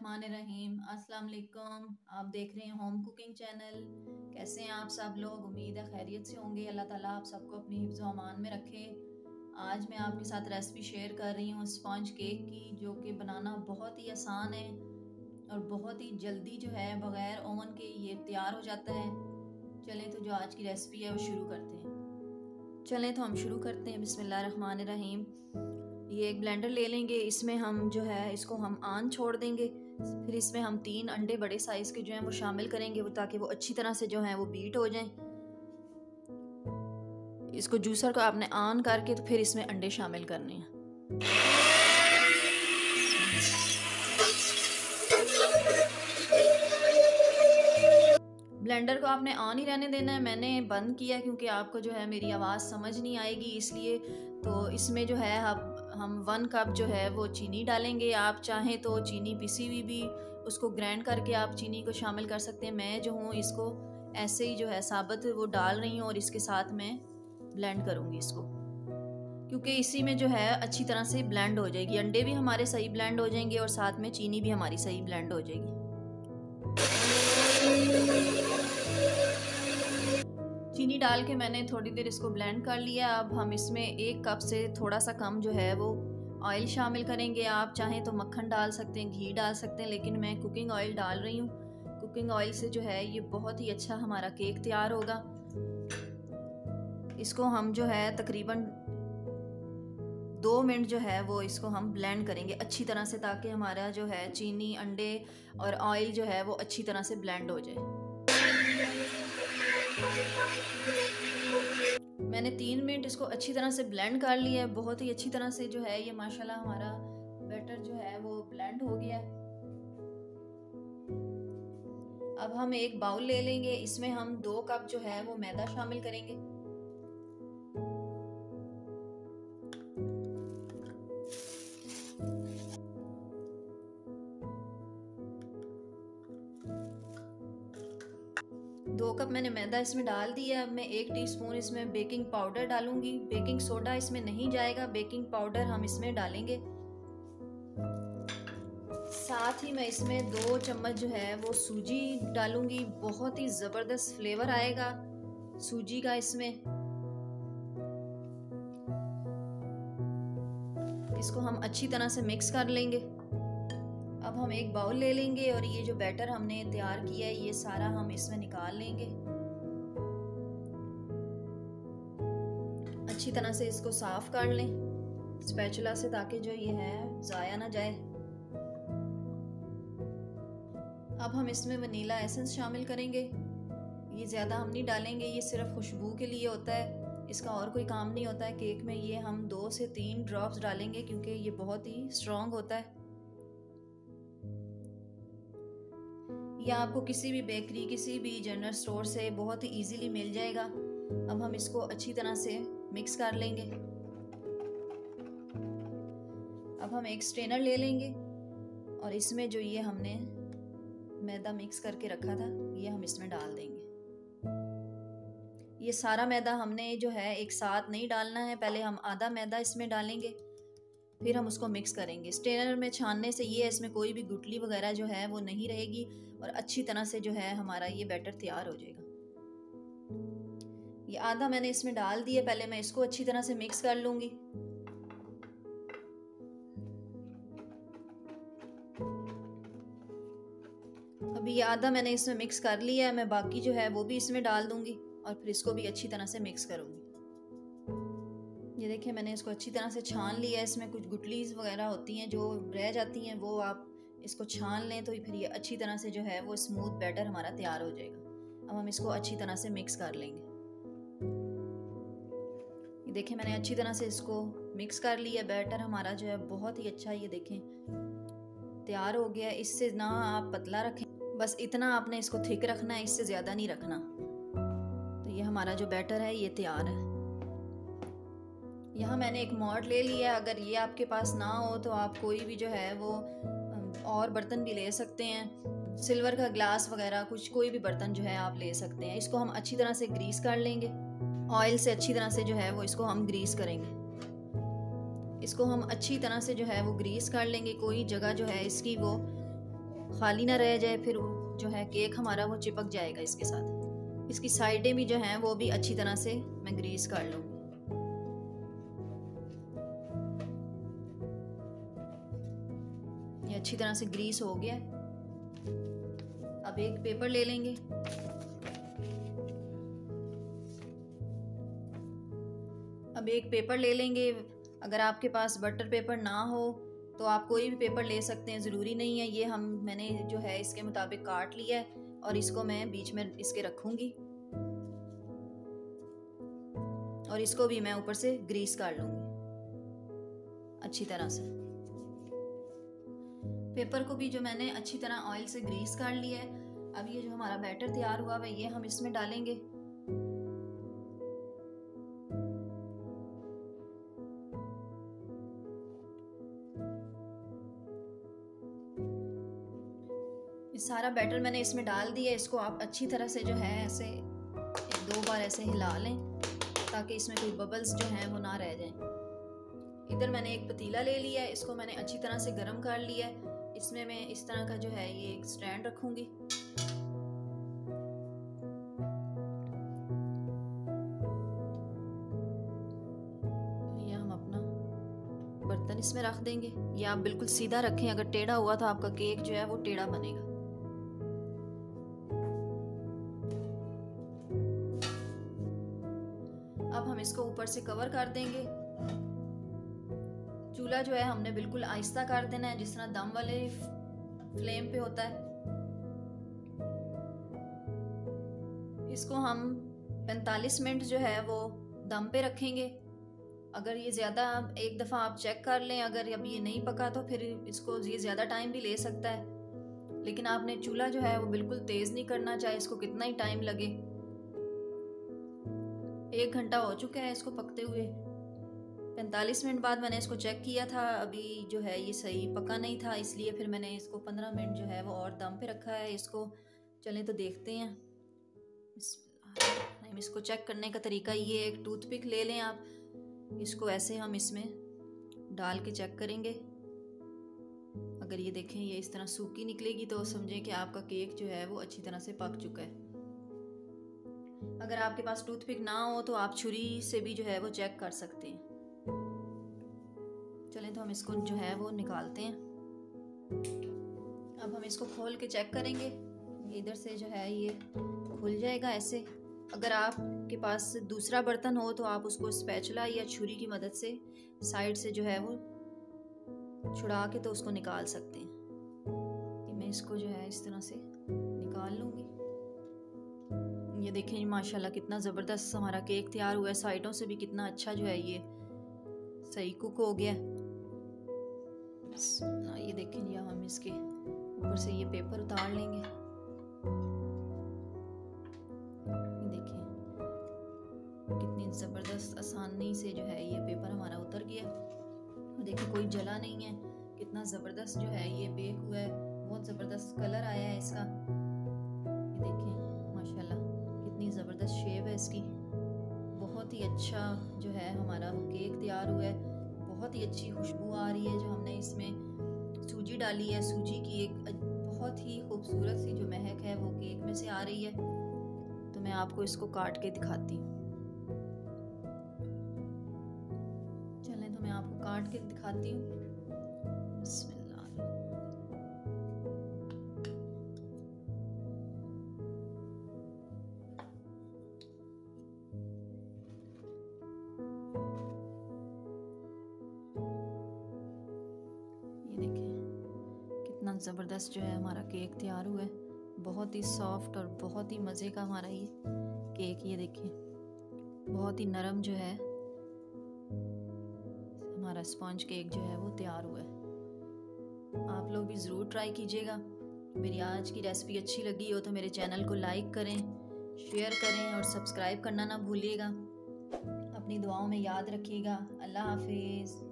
बिस्मिल्लाहिर्रहमानिर्रहीम। अस्सलाम वालेकुम। आप देख रहे हैं होम कुकिंग चैनल। कैसे हैं आप सब लोग? उम्मीद है खैरियत से होंगे। अल्लाह ताला आप सबको अपनी हिफ्ज़ व अमान में रखे। आज मैं आपके साथ रेसिपी शेयर कर रही हूँ स्पॉन्ज केक की, जो कि बनाना बहुत ही आसान है और बहुत ही जल्दी जो है बग़ैर ओवन के ये तैयार हो जाता है। चलें तो जो आज की रेसिपी है वो शुरू करते हैं। चलें तो हम शुरू करते हैं। बिस्मिल्लाहिर्रहमानिर्रहीम। ये एक ब्लेंडर ले लेंगे, इसमें हम जो है इसको हम ऑन छोड़ देंगे। फिर इसमें हम 3 अंडे बड़े साइज़ के जो हैं वो शामिल करेंगे, वो ताकि वो अच्छी तरह से जो हैं वो बीट हो जाएं। इसको जूसर को आपने ऑन करके तो फिर इसमें अंडे शामिल करने हैं। ब्लेंडर को आपने ऑन ही रहने देना है। मैंने बंद किया क्योंकि आपको जो है मेरी आवाज़ समझ नहीं आएगी, इसलिए। तो इसमें जो है हम 1 कप जो है वो चीनी डालेंगे। आप चाहें तो चीनी पिसी हुई भी उसको ग्राइंड करके आप चीनी को शामिल कर सकते हैं। मैं जो हूँ इसको ऐसे ही जो है साबुत वो डाल रही हूँ और इसके साथ मैं ब्लेंड करूँगी इसको, क्योंकि इसी में जो है अच्छी तरह से ब्लेंड हो जाएगी। अंडे भी हमारे सही ब्लेंड हो जाएंगे और साथ में चीनी भी हमारी सही ब्लेंड हो जाएगी। चीनी डाल के मैंने थोड़ी देर इसको ब्लेंड कर लिया। अब हम इसमें 1 कप से थोड़ा सा कम जो है वो ऑयल शामिल करेंगे। आप चाहें तो मक्खन डाल सकते हैं, घी डाल सकते हैं, लेकिन मैं कुकिंग ऑयल डाल रही हूँ। कुकिंग ऑयल से जो है ये बहुत ही अच्छा हमारा केक तैयार होगा। इसको हम जो है तकरीबन 2 मिनट जो है वो इसको हम ब्लेंड करेंगे अच्छी तरह से, ताकि हमारा जो है चीनी, अंडे और ऑयल जो है वो अच्छी तरह से ब्लेंड हो जाए। मैंने 3 मिनट इसको अच्छी तरह से ब्लेंड कर लिया है। बहुत ही अच्छी तरह से जो है ये माशाल्लाह हमारा बैटर जो है वो ब्लेंड हो गया है। अब हम एक बाउल ले लेंगे, इसमें हम 2 कप जो है वो मैदा शामिल करेंगे। दो कप मैंने मैदा इसमें डाल दिया। अब मैं 1 टीस्पून इसमें बेकिंग पाउडर डालूंगी। बेकिंग सोडा इसमें नहीं जाएगा, बेकिंग पाउडर हम इसमें डालेंगे। साथ ही मैं इसमें 2 चम्मच जो है वो सूजी डालूंगी। बहुत ही ज़बरदस्त फ्लेवर आएगा सूजी का इसमें। इसको हम अच्छी तरह से मिक्स कर लेंगे। अब हम एक बाउल ले लेंगे और ये जो बैटर हमने तैयार किया है ये सारा हम इसमें निकाल लेंगे। अच्छी तरह से इसको साफ कर लें स्पैचुला से, ताकि जो ये है ज़ाया ना जाए। अब हम इसमें वनीला एसेंस शामिल करेंगे। ये ज़्यादा हम नहीं डालेंगे, ये सिर्फ खुशबू के लिए होता है, इसका और कोई काम नहीं होता है केक में। ये हम 2 से 3 ड्रॉप्स डालेंगे क्योंकि ये बहुत ही स्ट्रॉन्ग होता है। या आपको किसी भी बेकरी, किसी भी जनरल स्टोर से बहुत ही इजीली मिल जाएगा। अब हम इसको अच्छी तरह से मिक्स कर लेंगे। अब हम एक स्ट्रेनर ले लेंगे और इसमें जो ये हमने मैदा मिक्स करके रखा था ये हम इसमें डाल देंगे। ये सारा मैदा हमने जो है एक साथ नहीं डालना है, पहले हम आधा मैदा इसमें डालेंगे, फिर हम उसको मिक्स करेंगे। स्ट्रेनर में छानने से ये इसमें कोई भी गुठली वगैरह जो है वो नहीं रहेगी और अच्छी तरह से जो है हमारा ये बैटर तैयार हो जाएगा। ये आधा मैंने इसमें डाल दिया, पहले मैं इसको अच्छी तरह से मिक्स कर लूँगी। अभी ये आधा मैंने इसमें मिक्स कर लिया है, मैं बाकी जो है वो भी इसमें डाल दूँगी और फिर इसको भी अच्छी तरह से मिक्स करूँगी। ये देखिए मैंने इसको अच्छी तरह से छान लिया है। इसमें कुछ गुटलीज वगैरह होती हैं जो रह जाती हैं, वो आप इसको छान लें तो फिर ये अच्छी तरह से जो है वो स्मूथ बैटर हमारा तैयार हो जाएगा। अब हम इसको अच्छी तरह से मिक्स कर लेंगे। ये देखें मैंने अच्छी तरह से इसको मिक्स कर लिया। बैटर हमारा जो है बहुत ही अच्छा ये देखें तैयार हो गया। इससे ना आप पतला रखें, बस इतना आपने इसको थिक रखना है, इससे ज़्यादा नहीं रखना। तो ये हमारा जो बैटर है ये तैयार है। यहाँ मैंने एक मोल्ड ले लिया। अगर ये आपके पास ना हो तो आप कोई भी जो है वो और बर्तन भी ले सकते हैं, सिल्वर का ग्लास वगैरह कुछ, कोई भी बर्तन जो है आप ले सकते हैं। इसको हम अच्छी तरह से ग्रीस कर लेंगे, ऑयल से अच्छी तरह से जो है वो इसको हम ग्रीस करेंगे। इसको हम अच्छी तरह से जो है वो ग्रीस कर लेंगे। कोई जगह जो है इसकी वो खाली ना रह जाए, फिर जो है केक हमारा वो चिपक जाएगा इसके साथ। इसकी साइडें भी जो हैं वो भी अच्छी तरह से मैं ग्रीस कर लूँगी। ये अच्छी तरह से ग्रीस हो गया। अब एक पेपर ले लेंगे। अगर आपके पास बटर पेपर ना हो तो आप कोई भी पेपर ले सकते हैं, ज़रूरी नहीं है। ये मैंने जो है इसके मुताबिक काट लिया है और इसको मैं बीच में इसके रखूँगी और इसको भी मैं ऊपर से ग्रीस कर लूँगी अच्छी तरह से। पेपर को भी जो मैंने अच्छी तरह ऑयल से ग्रीस कर लिया है। अब ये जो हमारा बैटर तैयार हुआ है ये हम इसमें डालेंगे। ये सारा बैटर मैंने इसमें डाल दिया। इसको आप अच्छी तरह से जो है ऐसे 1-2 बार ऐसे हिला लें ताकि इसमें कोई बबल्स जो हैं वो ना रह जाएं। इधर मैंने एक पतीला ले लिया है, इसको मैंने अच्छी तरह से गर्म कर लिया है। इसमें मैं इस तरह का जो है ये एक स्टैंड रखूंगी। ये हम अपना बर्तन इसमें रख देंगे। ये आप बिल्कुल सीधा रखें, अगर टेढ़ा हुआ तो आपका केक जो है वो टेढ़ा बनेगा। अब हम इसको ऊपर से कवर कर देंगे। चूल्हा जो है हमने बिल्कुल आहिस्ता कर देना है, जिस तरह दम वाले फ्लेम पे होता है। इसको हम 45 मिनट जो है वो दम पे रखेंगे। अगर ये ज़्यादा एक दफ़ा आप चेक कर लें, अगर अब ये नहीं पका तो फिर इसको ये ज़्यादा टाइम भी ले सकता है। लेकिन आपने चूल्हा जो है वो बिल्कुल तेज़ नहीं करना, चाहे इसको कितना ही टाइम लगे। 1 घंटा हो चुका है इसको पकते हुए। 45 मिनट बाद मैंने इसको चेक किया था, अभी जो है ये सही पका नहीं था, इसलिए फिर मैंने इसको 15 मिनट जो है वो और दम पे रखा है। इसको चलें तो देखते हैं। इसको चेक करने का तरीका ये, एक टूथपिक ले लें आप, इसको ऐसे हम इसमें डाल के चेक करेंगे। अगर ये देखें ये इस तरह सूखी निकलेगी तो समझें कि आपका केक जो है वो अच्छी तरह से पक चुका है। अगर आपके पास टूथपिक ना हो तो आप छुरी से भी जो है वो चेक कर सकते हैं। चलें तो हम इसको जो है वो निकालते हैं। अब हम इसको खोल के चेक करेंगे। इधर से जो है ये खुल जाएगा ऐसे। अगर आपके पास दूसरा बर्तन हो तो आप उसको स्पैचुला या छुरी की मदद से साइड से जो है वो छुड़ा के तो उसको निकाल सकते हैं। कि मैं इसको जो है इस तरह से निकाल लूँगी। ये देखें माशाल्लाह कितना ज़बरदस्त हमारा केक तैयार हुआ है। साइडों से भी कितना अच्छा जो है ये सही कुक हो गया। ये देखें या हम इसके ऊपर से ये पेपर उतार लेंगे। ये देखें कितनी ज़बरदस्त आसानी से जो है ये पेपर हमारा उतर गया। देखिए कोई जला नहीं है, कितना ज़बरदस्त जो है ये बेक हुआ है। बहुत ज़बरदस्त कलर आया है इसका। ये देखें माशाल्लाह कितनी ज़बरदस्त शेप है इसकी। बहुत ही अच्छा जो है हमारा वो केक तैयार हुआ है। बहुत ही अच्छी खुशबू आ रही है। जो हमने इसमें सूजी डाली है, सूजी की एक बहुत ही खूबसूरत सी जो महक है वो केक में से आ रही है। तो मैं आपको इसको काट के दिखाती हूँ। चलें तो मैं आपको काट के दिखाती हूँ। बिस्मिल्लाह। कितना ज़बरदस्त जो है हमारा केक तैयार हुआ है। बहुत ही सॉफ्ट और बहुत ही मज़े का हमारा ये केक। ये देखिए बहुत ही नरम जो है हमारा स्पंज केक जो है वो तैयार हुआ है। आप लोग भी ज़रूर ट्राई कीजिएगा। मेरी आज की रेसिपी अच्छी लगी हो तो मेरे चैनल को लाइक करें, शेयर करें और सब्सक्राइब करना ना भूलिएगा। अपनी दुआओं में याद रखिएगा। अल्लाह हाफिज़।